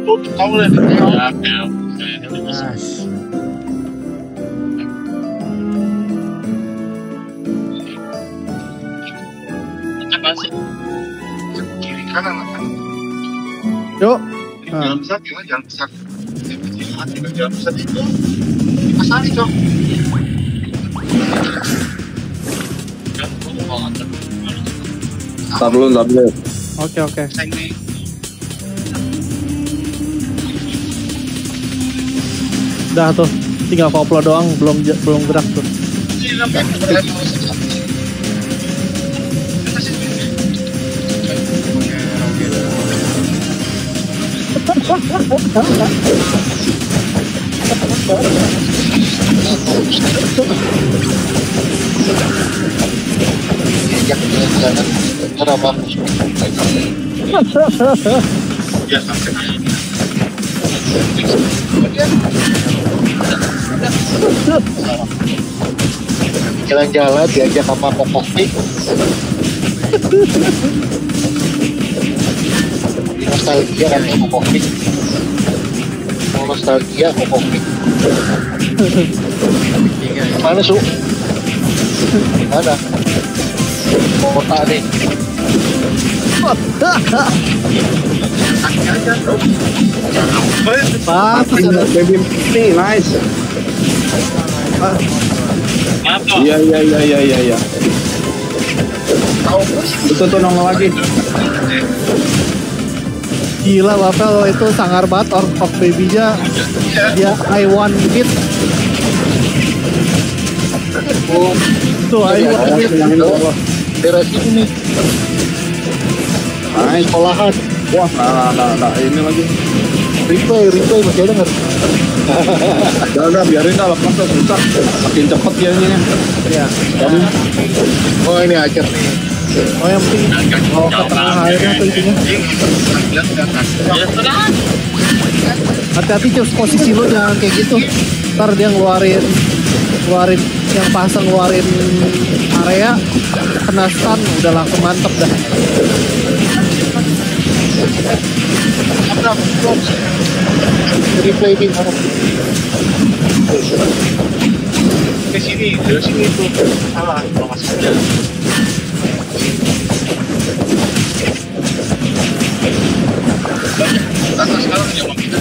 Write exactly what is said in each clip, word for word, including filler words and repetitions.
Tahu lah. Kiri kanan kan. Yuk. Jalan besar gimana? Jalan besar. Jalan besar itu dipasari cok. Ntar dulu, ntar dulu. Oke oke. Udah tuh, tinggal koplo doang, belum belum gerak tuh. Kenapa? Ya sampai jalan-jalan diajak sama Kokokik. Nostalgia kan Kokokik. Mau nostalgia Kokokik. Mana su? Mana? Kota nih. Bagus ya. Baby ini nice. Iya iya iya iya iya iya. Itu tuh nongol lagi. Gila Wafel itu sangar banget ork baby-nya. Dia I want it. Oh, tuh I want it. daerah sini nih. Nice. Sekolahan. Wah, nah, nah, nah, ini lagi. Replay, replay masih ada nggak? Udah, udah, biarin dah, lepas dah, susah. Makin cepet jadinya. Ya. Oh ini ajar nih. Oh yang penting bawa ke tengah airnya tuh intinya. Hati-hati Cus, posisi lo jangan kayak gitu. Ntar dia ngeluarin ngeluarin yang pasang ngeluarin area kena stun udah langsung mantep dah. Replay ini harus ke sini, ke sini itu salah maksudnya. Atas sekarang yang kita.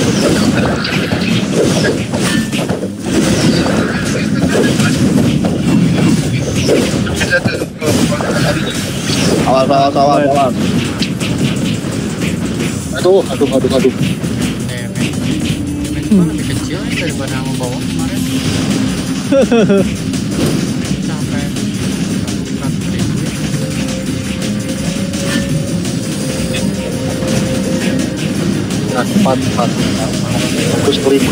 Awas, awas, awas, awas. Aduh, aduh, aduh, aduh. Eh, men, lebih kecil nih daripada yang membawa kemarin. Sampai Nah, empat, empat, bagus kelima.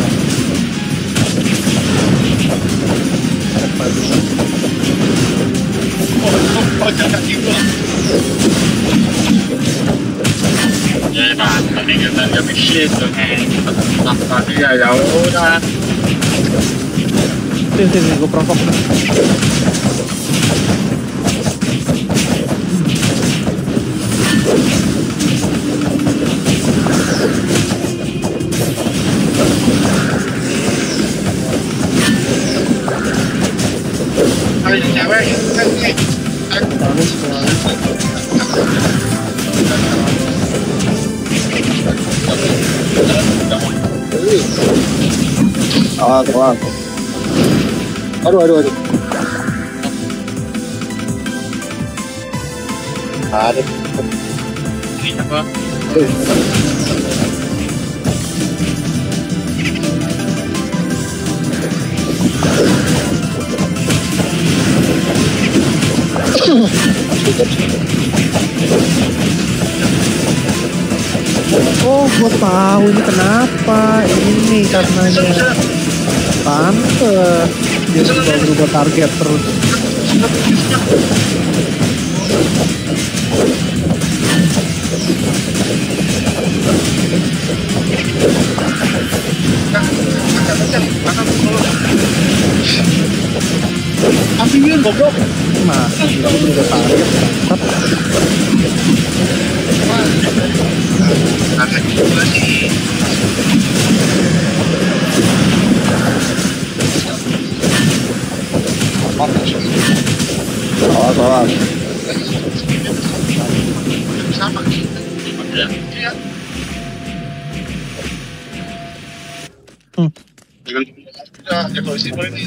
Oh, jangan gitu. Ya, tadi kita nggak bisa tuh, kan? Tadi ya, ya udah. Sini sini gue prokok. Ayo cewek, ini. Bagus Awas, awas. Aduh, aduh, aduh. Ada. ini apa? Oh, gue tahu ini kenapa. Ini karenanya. Pantes dia berubah-berubah target terus. Ambilin goblok. Nah, dia berubah target. karena juga sih. Awas, awas. Sama. Ya. Iya. Hmm. Dengan udah evolusi ini.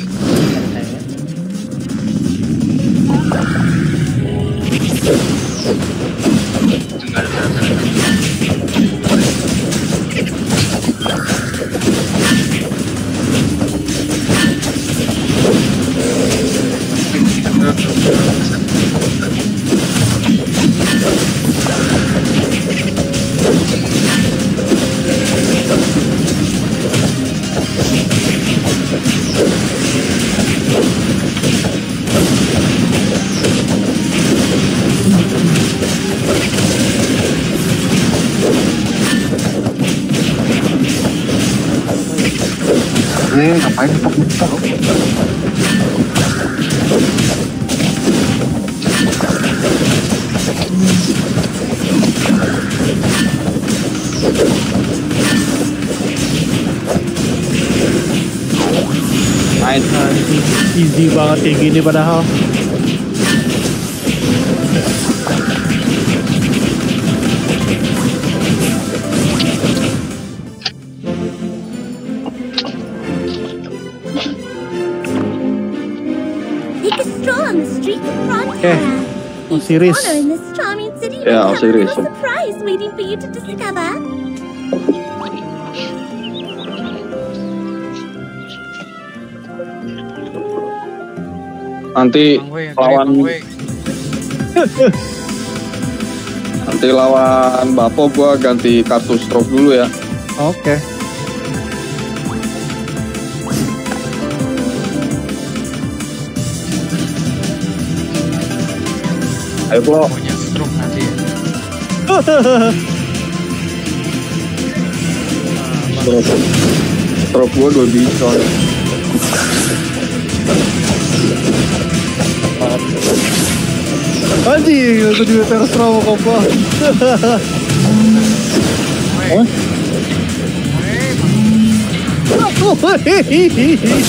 Eh, ngapain muter-muter? Nah, easy banget kayak gini padahal. Take a stroll on the streets of Frontera. Oh, Osiris. Honor in this charming city Yeah, may have a Osiris. little surprise waiting for you to discover. Nanti Bang Wei, lawan Bang Wei. nanti lawan Bapo gua ganti kartu stroke dulu ya. Oke. Ayo Bro. Punya stroke nanti ya. Stroke. Stroke gua dua biji soalnya. Anjing, aku juga terus trauma kompo. Wei. Hah? Wei, Bang.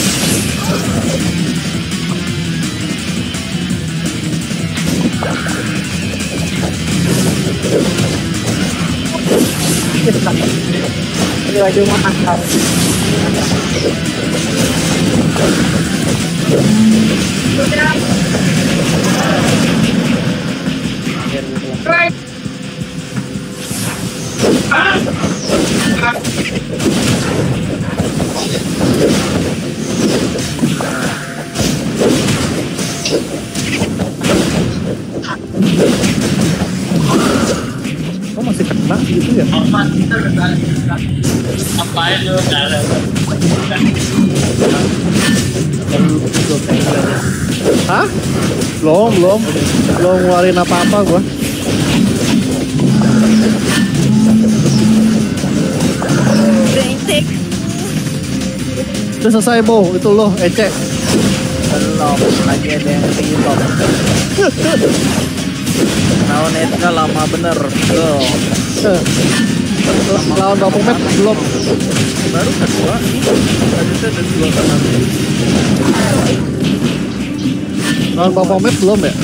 Ini lagi makan. Kok masih kena gitu ya? Apain lu cara? Hah? Belum, belum. Belum ngeluarin apa-apa gua. Udah selesai, Bo. Itu lo, Ece. Belum, lagi ada yang reload. Nah, netnya lama bener. Tuh, Eh, Lawan Baphomet belum. baru kedua nih. Tadi tuh ada dua kanan. Lawan Baphomet belum ya?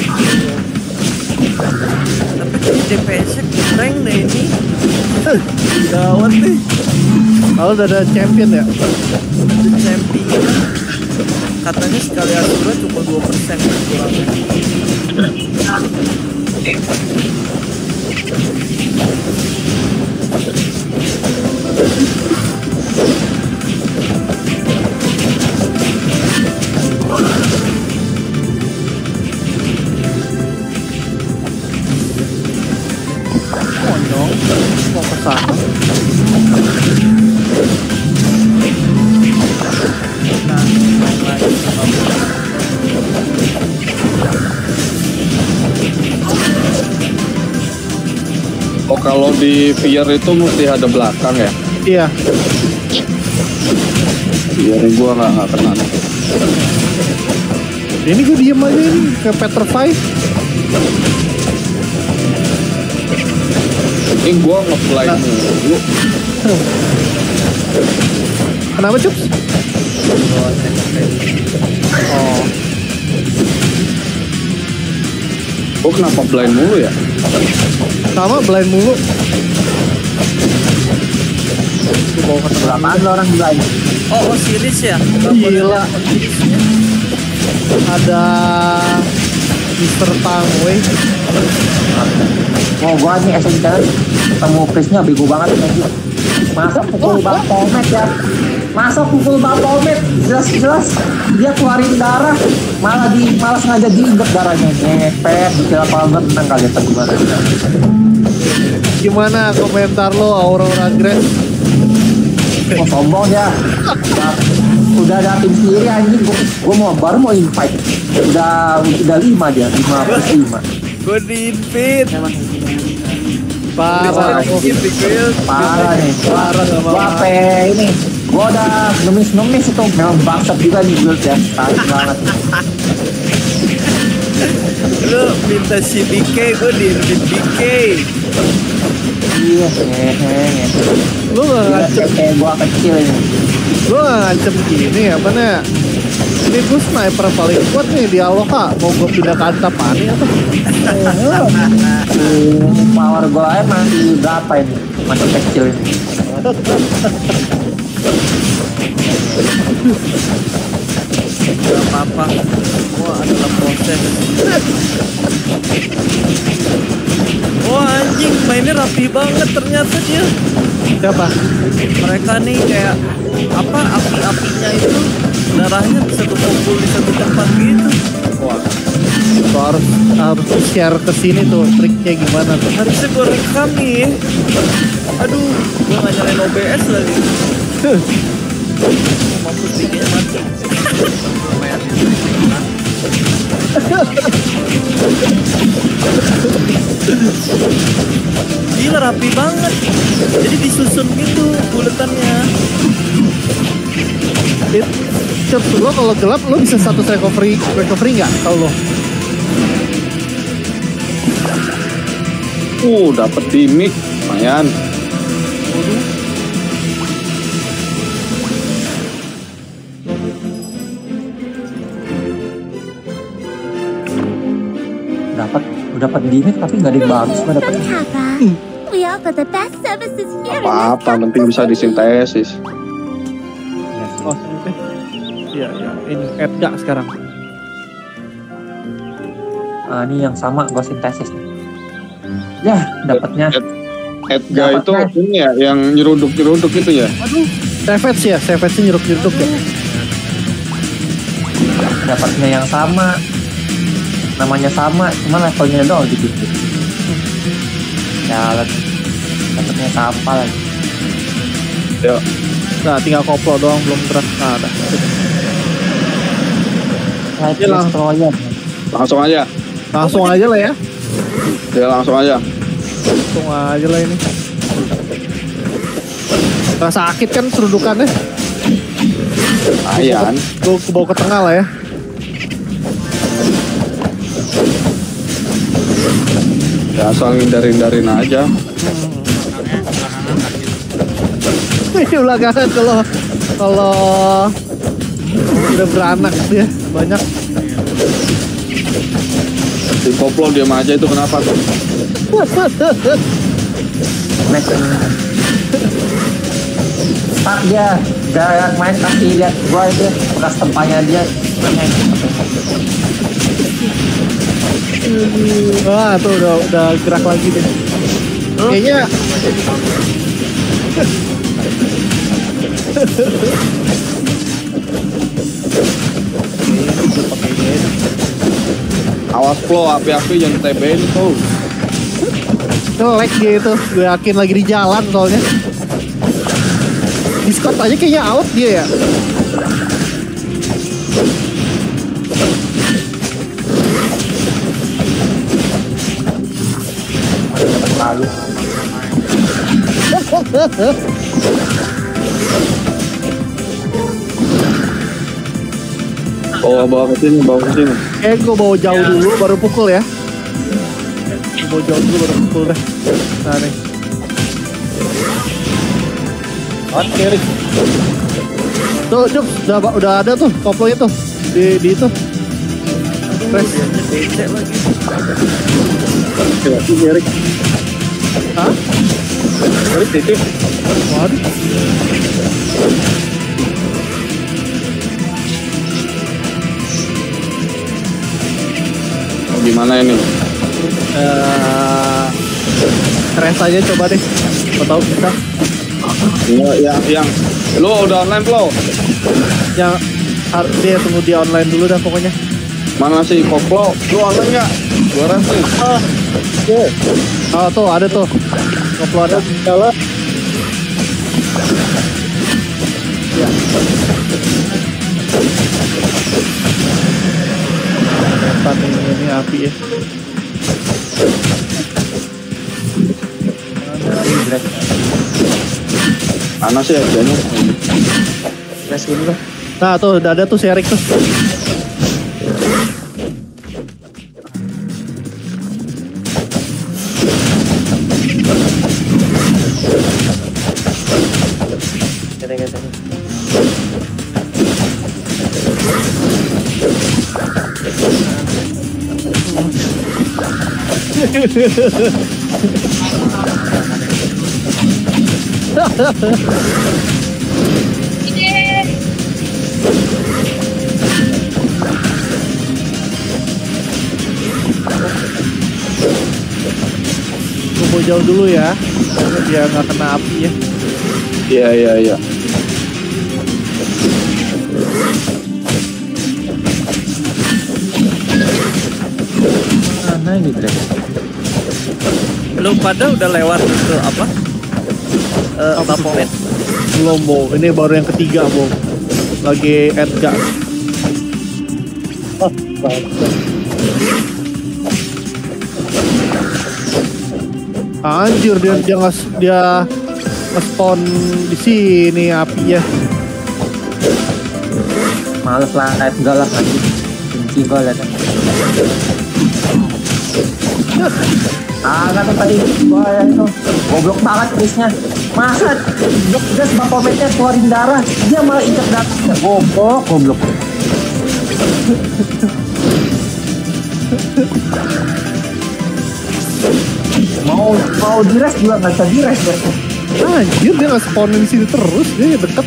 Tapi D P S-nya kurang deh ini. Gawat nih. Kalau udah ada champion ya? Ada champion. Katanya sekali Asura cuma dua persen kurangnya. Monyong, mau ke sana. Nah, main lagi sama Oh kalau di V R itu mesti ada belakang ya? Iya. V R gua nggak nggak kena. Ini gue diem aja ini, kayak Petrify. Ini gua nge-fly mulu. Kenapa Cups? Oh, Gua kenapa blind mulu ya? sama blind mulu. Gue bawa ke tengah. Apaan lo orang blind? Oh, Osiris ya? Nggak boleh Gila. lihat Osirisnya. Ada Mister Tangway. Oh gua nih S M T ketemu Prisnya bego banget nih. Masa pukul Baphomet ya? Masa pukul Baphomet? Jelas-jelas dia keluarin darah, malah di malah sengaja diinjek darahnya. Ngepet, dikira apa menang kali atau gimana? Gimana komentar lo Aurora Grace? Oh sombong ya. Nah, udah ada tim sendiri anjing. Gua, gua mau baru mau invite. Udah udah lima dia, lima plus lima. Gue di-invite. Parah. Parah nih. Parah gak Gua apa-apa. apa ini? Gua udah numis-numis itu memang bangsat juga nih build ya. Tai banget. Lu minta si B K, gue di-invite B K. Iya, hehehe. Lu gak Gila, ngancem, kayak gua kecil ini. lu gak ngancem gini apa nih? Ini gue sniper paling kuat nih di Aloha. Mau gue pindah ke Antapani atau? Ini power gua aja masih berapa ini? Masih kecil ini. Gak apa-apa. Semua adalah proses. Oh anjing, mainnya rapi banget ternyata dia. Siapa? Mereka nih kayak apa api-apinya itu darahnya bisa berkumpul di satu tempat gitu. Wah. Lo harus harus share ke sini tuh triknya gimana tuh. Harusnya gue rekam nih. Aduh, gue nggak nyalain O B S lagi. Mampus dikitnya mati. Gila rapi banget. Jadi disusun gitu buletannya. It, Cup, lo kalau gelap lo bisa status recovery recovery nggak? Tau lo? Uh, dapet dimik, lumayan. Dapat, dapat gimmick tapi nggak ada yang bagus gua dapat. Welcome, Kappa. We offer the best services here in this Apa-apa, penting bisa disintesis. Oh, ini. Iya, iya. Ini Edga sekarang. Ah, ini yang sama gua sintesis. Ya, dapatnya. Edga itu Dapatnya. ini ya, yang nyeruduk-nyeruduk itu ya. Aduh, Savage ya, Savage nyeruk-nyeruk ya. Dapatnya yang sama. Namanya sama, cuma levelnya doang gitu. Jalan. Dapatnya sampah lagi. Ya, Nah, tinggal koplo doang belum gerak. Nah, ada. Light Iya, lang- Destroyer. langsung aja. Langsung aja lah ya. Ya langsung aja. Langsung aja lah ini. Gak sakit kan serudukannya. Ayan. Gue bawa ke tengah lah ya. Ya asal hindarin-hindarin aja. Ini belakangan kalau kalau udah beranak ya banyak. Di koplo diam aja itu kenapa tuh? Next. Start dia. Jangan main kasih lihat gua itu bekas tempatnya dia. Wah, tuh udah udah gerak lagi deh. Kayaknya Awas Flo, api-api yang T B ini tuh. nge-lag gitu. Gue yakin lagi di jalan soalnya. Discord aja kayaknya out dia ya. Lalu. Bawa bawa ke sini, bawa ke sini. Eh, gue bawa jauh dulu baru pukul ya. Gue bawa jauh dulu baru pukul deh. Nah nih. Oke, Rick. Tuh, Cuk, udah udah ada tuh koplonya tuh di di itu. Press. Becek lagi. Coba sini, Rick. Hah? Rick titip. Waduh. Gimana ini? Eh, Press aja coba deh. Kau tahu bisa. Iya, yang yang lo udah online belum? Yang har- dia tunggu dia online dulu dah pokoknya. Mana sih koplo? Lo online nggak? Gua rasa. Ah, oke. Oh tuh ada tuh. Koplo ada. Jalan. Ya. Kelihatan ini, ini api ya. Mana sih aja? Press gini lah. Nah tuh udah ada tuh si Erik tuh. Tunggu jauh dulu ya, biar nggak kena api ya. Iya, iya, iya. Mana ini, Drek? Lu pada udah lewat ke apa? Eh, Apa tuh? Baphomet. Belum, Bo. Ini baru yang ketiga, Bo. Lagi Edgar. Anjir, dia dia ngas dia nge-spawn di sini apinya. Males lah, live enggak lah lagi. Benci gue liat. Ah, kan tuh tadi gua ya itu goblok banget Chrisnya. Masa blok gas Baphometnya keluarin darah, dia malah injak darahnya. Goblok, goblok. mau mau dires juga nggak bisa dires ya. Anjir, dia nge-spawn di sini terus, dia deket.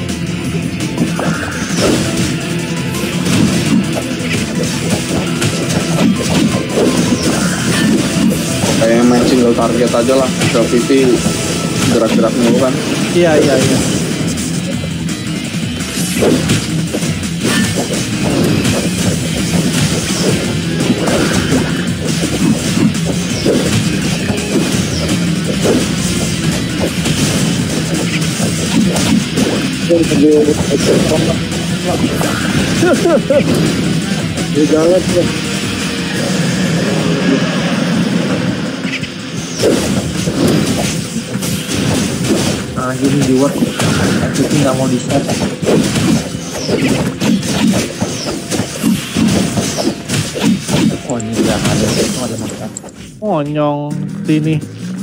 Kayak main single target aja lah. Ke P P gerak-gerak mulu kan. Iya, iya, iya. Di jalan ya. Nah, gini di work, tapi nggak mau di set. Oh ini nggak ada, itu ada makan. Monyong sini.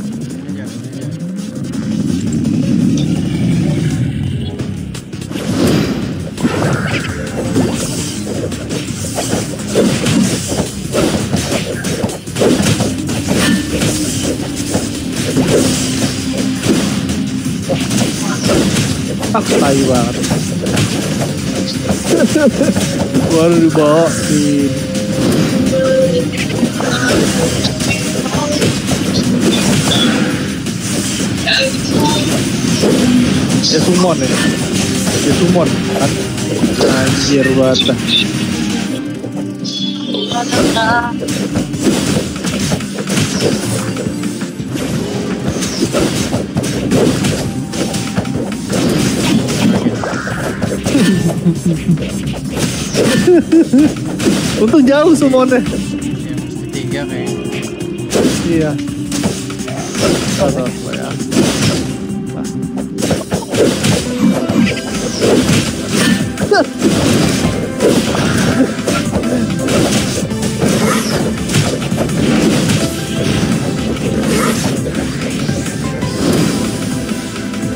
Tak tai banget. Baru dibawa di ya summon ya. Ya summon kan. Anjir banget. Untung jauh summonnya. Ketiga kayaknya. Iya.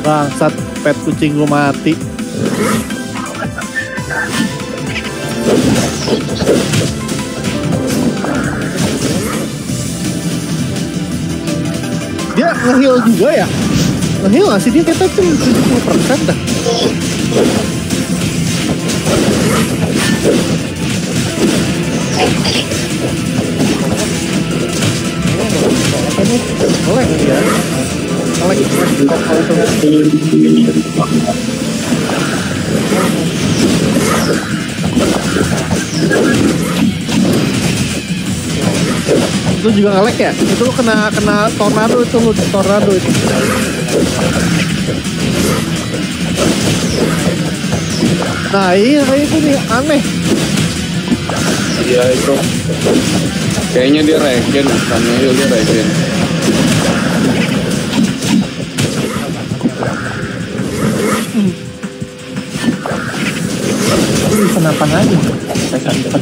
Bangsat, pet kucing gua mati. Dia nge-heal juga ya? Nge-heal gak sih? Dia kita tuh tujuh puluh persen dah. Oleh ya. Oleh itu juga ngelek ya? Itu lu kena kena tornado itu lu tornado itu. Nah iya kayak itu nih aneh. Iya itu. Kayaknya dia regen, karena itu dia regen. Ini kenapa lagi? Saya simpen.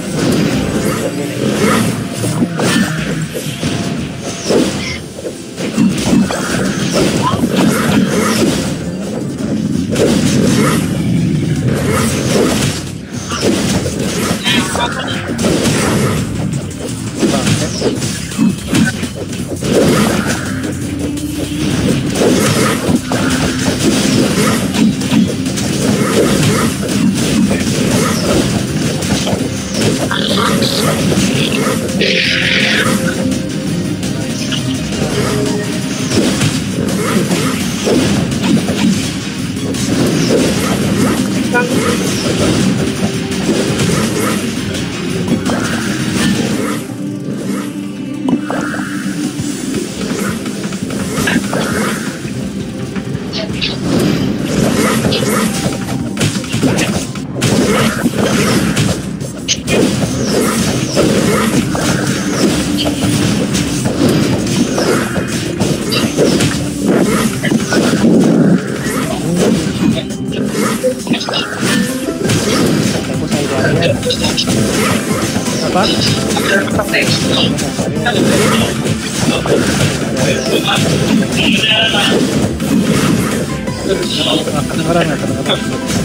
Apa? Kedengeran nggak? Kedengeran.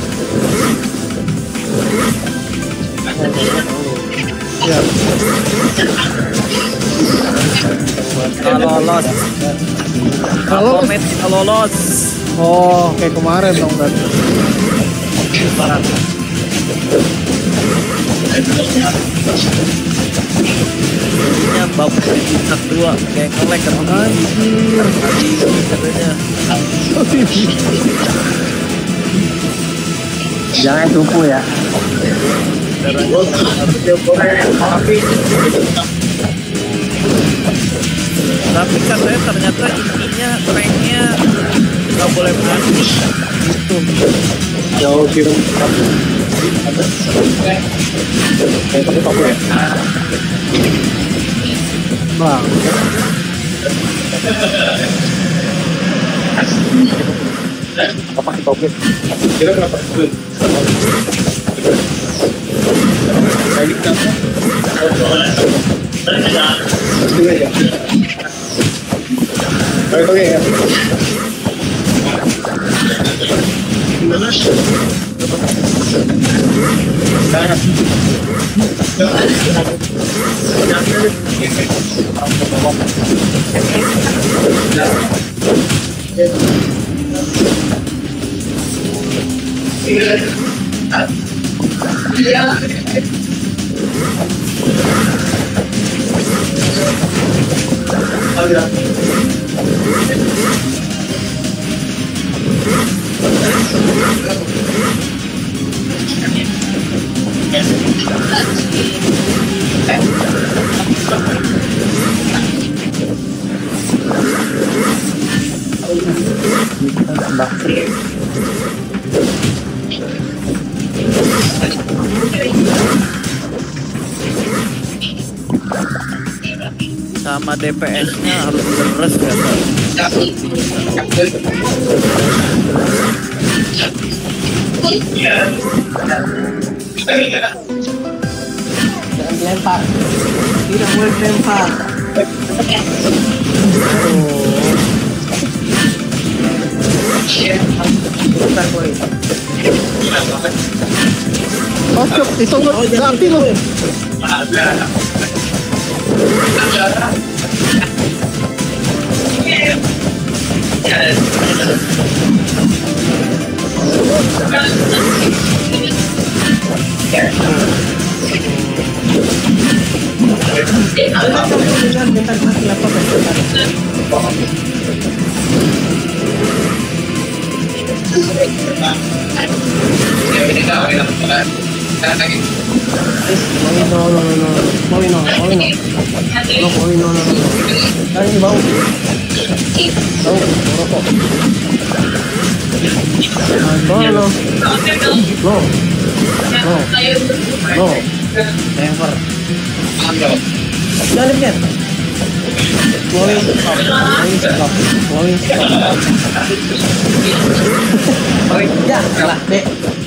Ya. Kita lolos. Halo. Komen kita lolos. Oh, kayak kemarin dong kan. Jadinya babak bintang dua kayak ngelek kan anjir tadi katanya. Jangan cupu ya. Tapi katanya ternyata intinya ranknya nggak boleh mati gitu. Jauh kirim. Kayak pakai paku ya. Bang. Apa pakai paku? Kira berapa? Kayak gitu. Oke, oke ya. Sama D P S-nya harus deres ya Pak. Jangan dilempar. Tidak boleh dilempar. Oh, cuk, itu ganti lu. Jangan lihat. Rolling stop, rolling stop, rolling stop. Ya, salah, Dek.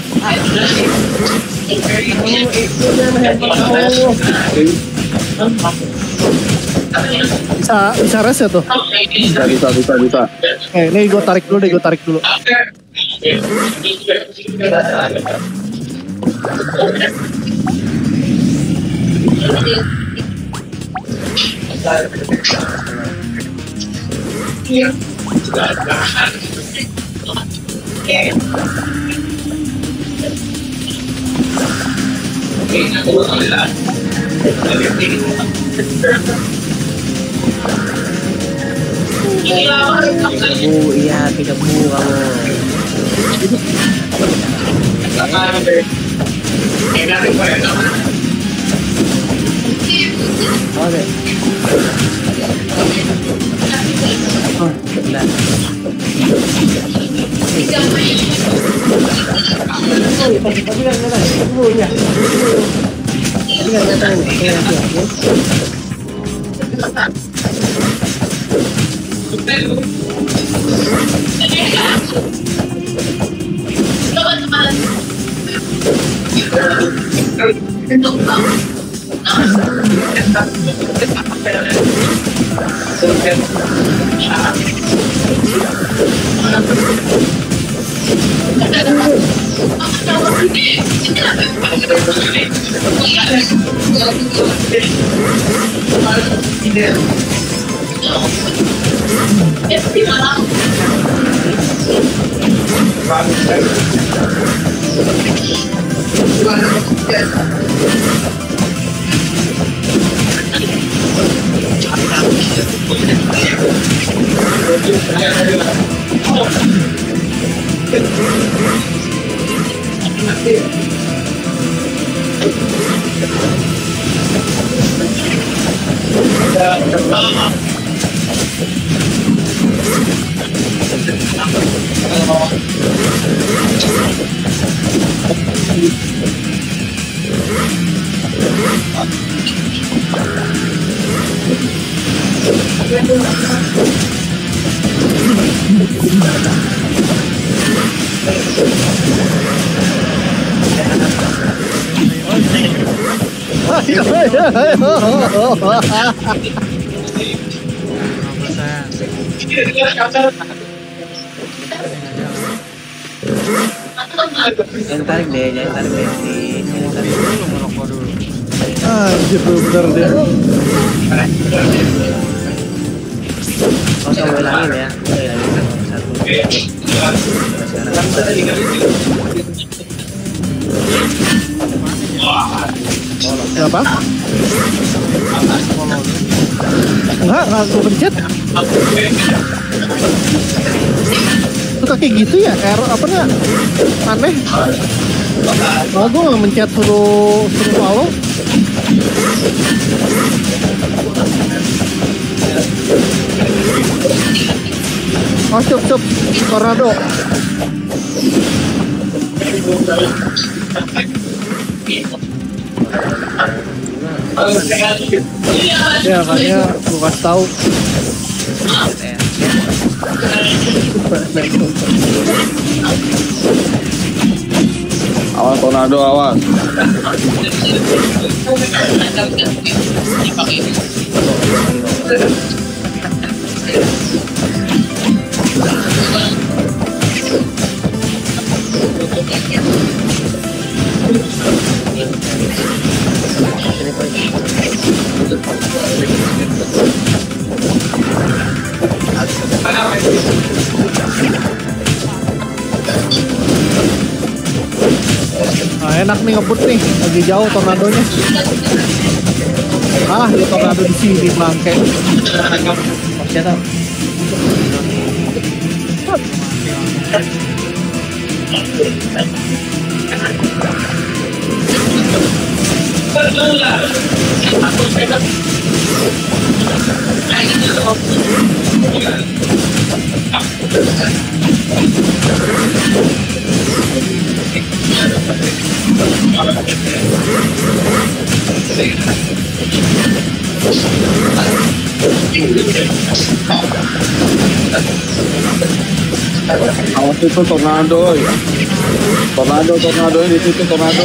Bisa bisa res ya tuh. Bisa, bisa, bisa, bisa. Eh, ini gue tarik dulu deh, gue tarik dulu. Bu, iya, tidak bu kamu. Oke. Oh, benar. Tapi kan kata, bu ya. Tapi kan kata ini, jangan tarik deh, jangan tarik deh, jangan tarik dulu, merokok dulu. Anjir, bener deh. Oh, saya ulangin ya, ulangin satu. Apa? Enggak, enggak gue pencet. Suka kayak gitu ya, error apa nih? Aneh. Mau gue nggak mencet suruh suruh follow. Oh, cup cup tornado. Ya kayaknya gue kasih tahu. Awas tornado, awas. Nah, enak nih ngebut nih, lagi jauh tornadonya. Ah, ya tornado di sini bangke. Siapa? Awas itu tornado. Tornado, tornado di situ tornado.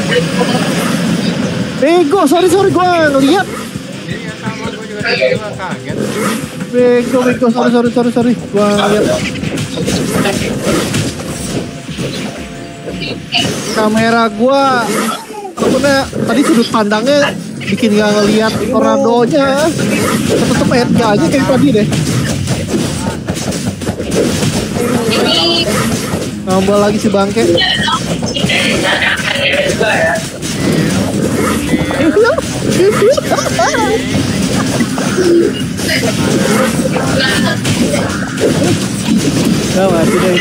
Bego, sorry sorry gua ngeliat. Iya sama gue juga tadi gua kaget. Bego, bego, sorry sorry sorry sorry. Gua ngeliat. Kamera gua apa tadi sudut pandangnya bikin gak ngeliat tornadonya. Tetep R K aja kayak tadi deh. Nambah lagi si bangke. Ya mati deh.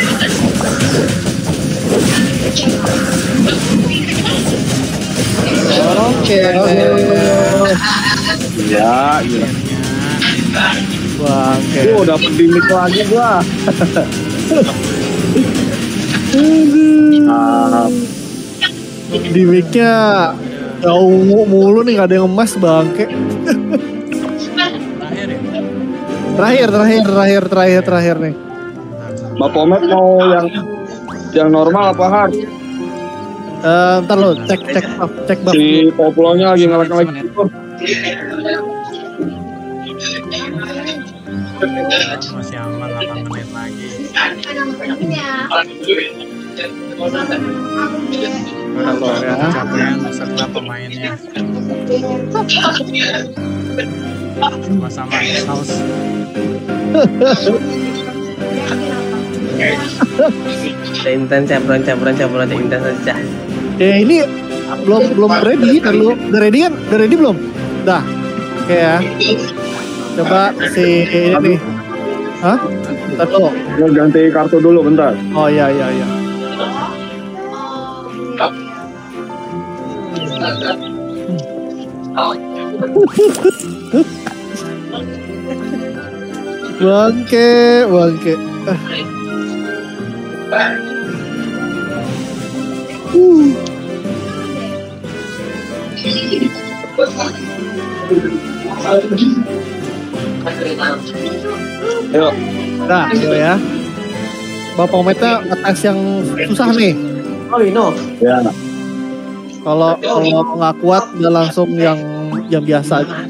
Oke, oke. Ya, iya. Bangke. Oh, dapet dimik lagi gua. Ah, Di mic-nya jauh mulu nih, gak ada yang emas bangke. Terakhir ya. Terakhir, terakhir, terakhir, terakhir, terakhir nih. Mbak Pomet mau yang yang normal apa hard? Eh, ntar lo cek cek buff, cek buff. Si Poplonya lagi ngelak-ngelak gitu. Masih aman delapan menit lagi. Udah Ya. capaian beserta pemainnya. Sama-sama house. Intens campuran campuran campuran intens saja. Eh ini belum belum ready kan lu? Udah ready kan? Udah ready belum? Dah. Oke ya. Coba si ini nih. Hah? Bentar lo. Gua ganti kartu dulu bentar. Oh iya iya iya. Bangke, bangke. Uh. Ayo. Nah, yuk ya. Bapak Meta ngetes yang susah nih. Oh Ino. Ya. Kalau kalau nggak kuat, udah langsung yang yang biasa aja.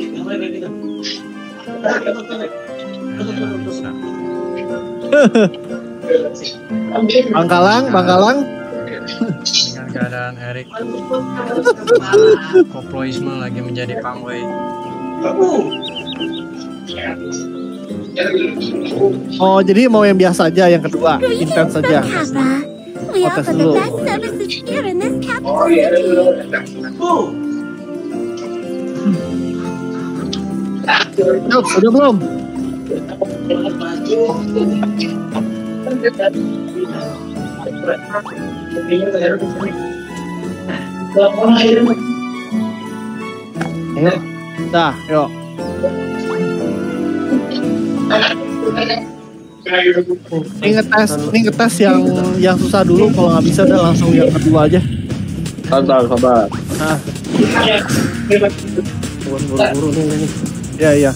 Bangkalang, Bangkalang. Dengan keadaan Erik Koploisme lagi menjadi pangway. Oh, jadi mau yang biasa aja, yang kedua, intens saja. Papa. We What offer does the Lou? best services here in this capital city. Yuk, udah belum? Dah, yuk. Ini ngetes, ini ngetes yang yang susah dulu. Kalau nggak bisa, udah langsung yang kedua aja. Sabar, sabar. Nah, Buru-buru nih. ya ya.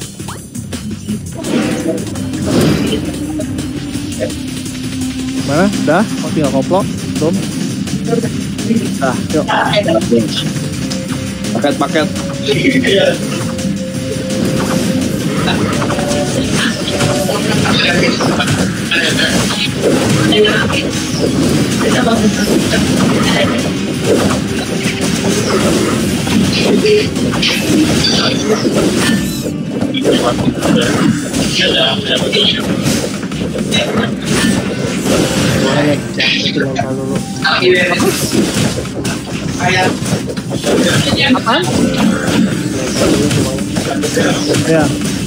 Mana? Dah? Oh, tinggal koplo. Belum? Dah, yuk. Paket-paket. Apaan? Ya.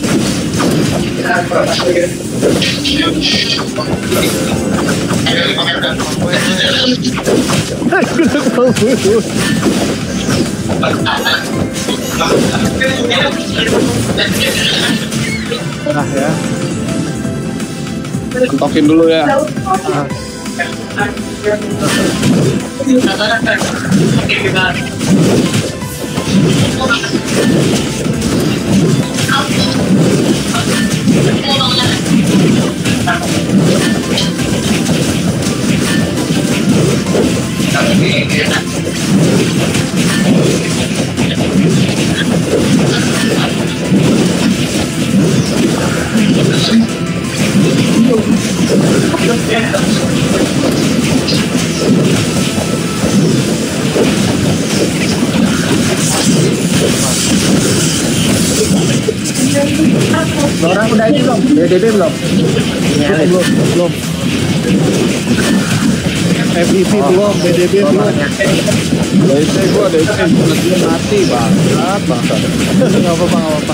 Nah ya. Mentokin dulu ya. Ah. Orang udah ini belum? B D B belum? Belum, belum. M V P belum, B D B belum. D C gua D C dia mati banget banget. Nggak apa-apa, nggak apa-apa.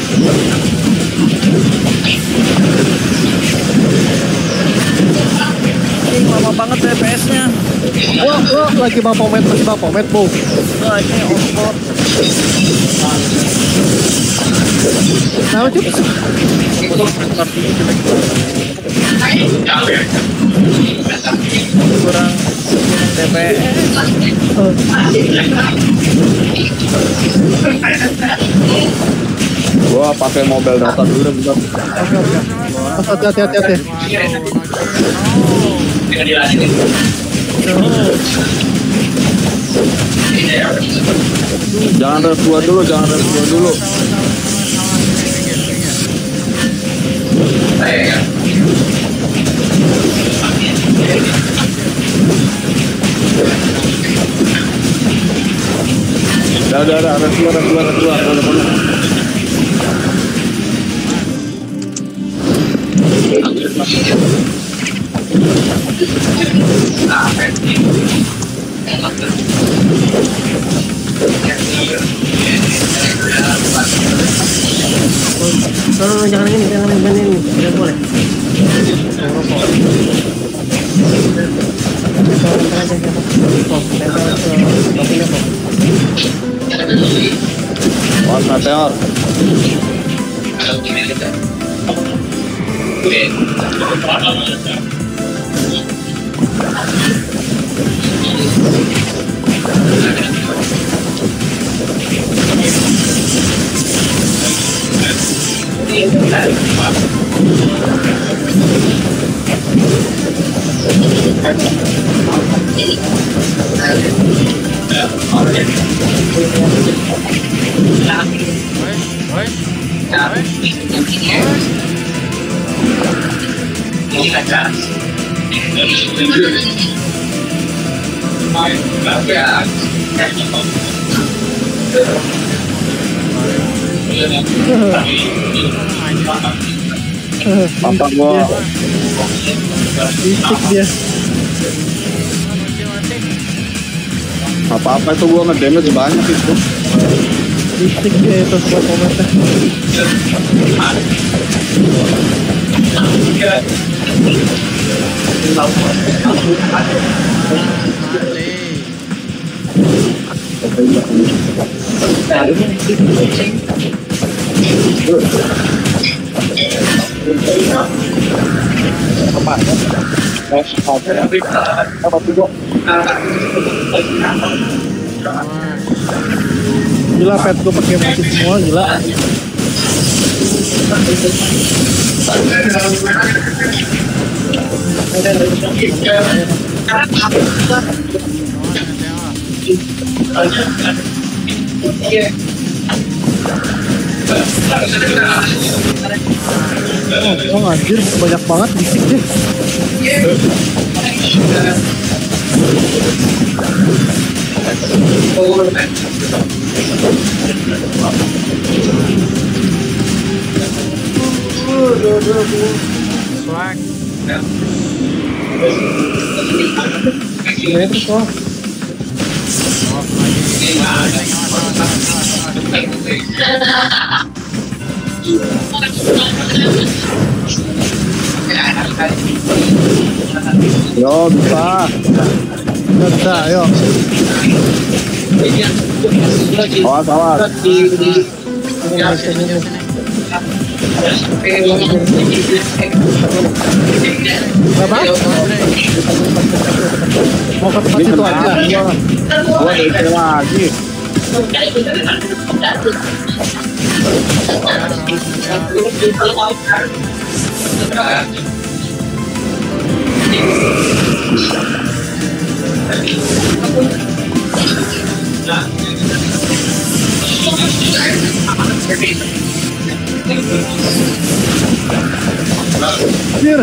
Ini lama banget T P S-nya. Wah, wah, lagi mau pomet, masih mau pomet, Bu. Nah, ini offroad. Nah, Cuk. Kurang T P S. Gua pakai mobile data dulu deh, bentar. Oke, oke. Mas, hati-hati, hati-hati. Jangan res dua dulu, jangan res dua dulu. Udah, udah, udah, res dua, res dua, res dua, udah, udah, udah. No, no, jangan ini, jangan ini, jangan ini, tidak boleh. One meteor. Papa gua Bisik dia. apa-apa itu gua nge-damage banyak itu. Bisik dia itu buat komentar. Gila, pet gue pakai mati semua, gila. Oh, oh anjir, banyak banget bisik deh. Swag. Yo, bisa. Bisa, ayo. Awas, awas. Berapa? Mau ke tempat situ aja. Gua D P lagi. Anjir.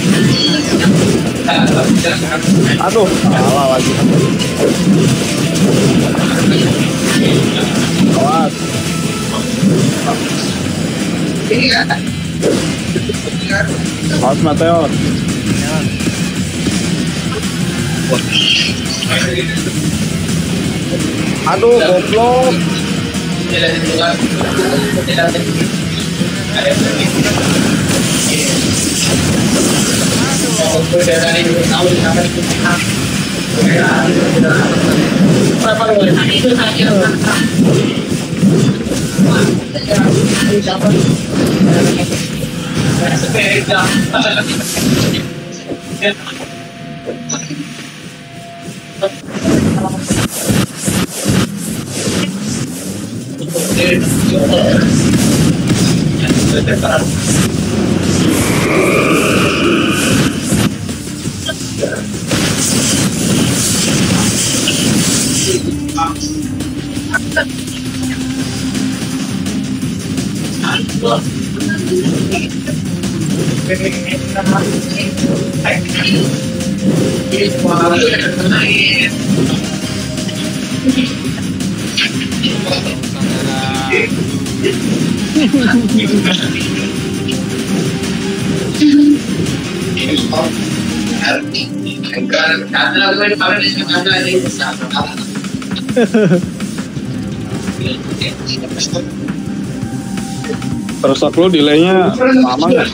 Aduh, salah lagi. Awas. Awas Meteor. Aduh, goblok. Perusak lu delaynya lama nggak?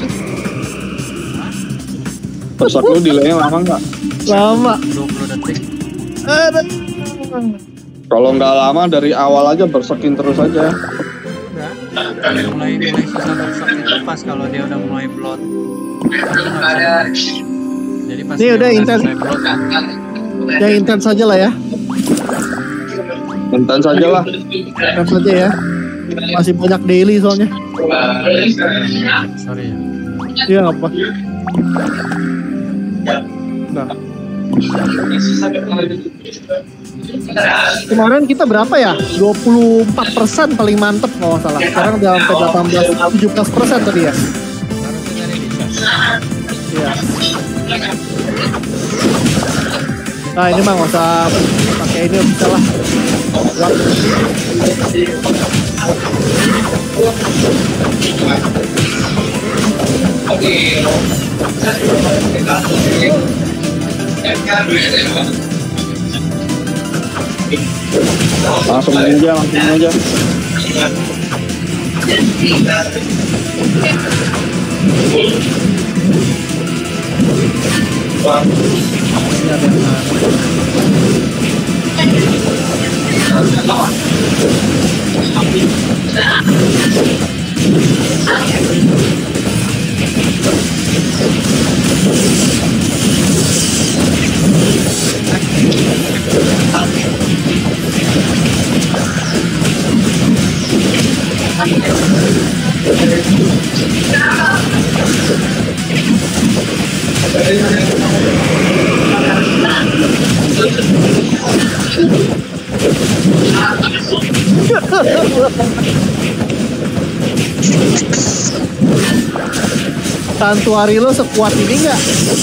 Perusak lu delaynya lama nggak? Lama. dua puluh detik. Aduh. Kalau nggak lama dari awal aja bersekin terus aja. Udah. Mulai mulai susah bersak itu pas kalau dia udah mulai bloat. Jadi pas Ini dia udah intens. mulai bloat, Yang intens saja lah ya. Bentar saja lah. Intens saja ya. Masih banyak daily soalnya. sorry ya. Iya nggak apa. Nah. Kemarin kita berapa ya? dua puluh empat persen paling mantep kalau nggak salah. Sekarang udah sampai delapan belas, tujuh belas persen tadi ya. Iya. Nah ini mah nggak usah pakai ini bisa lah. Langsung aja, langsung aja. Santuari lo sekuat ini nggak?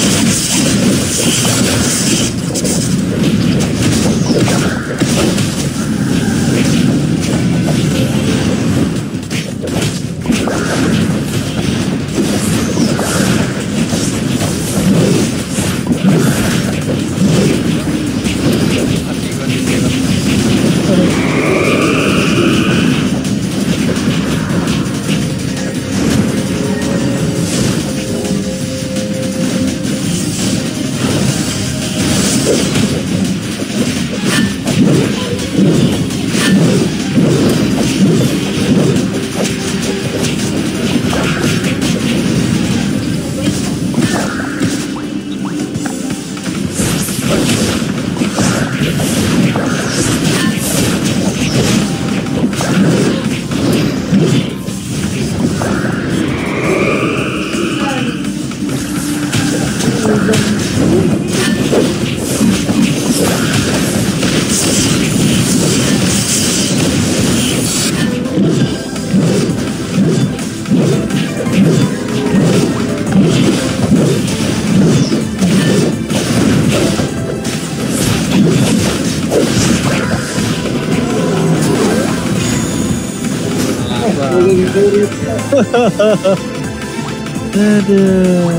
Aduh.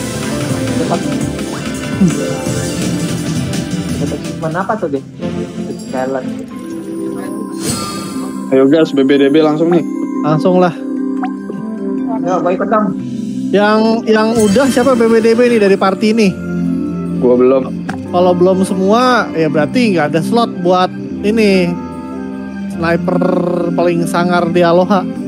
Mana apa tuh deh? Challenge. Ayo gas, B B D B langsung nih. Langsung lah. Ya, baik petang. Yang yang udah siapa B B D B nih dari party ini? Gua belum. Kalau belum semua, ya berarti nggak ada slot buat ini sniper paling sangar di Aloha.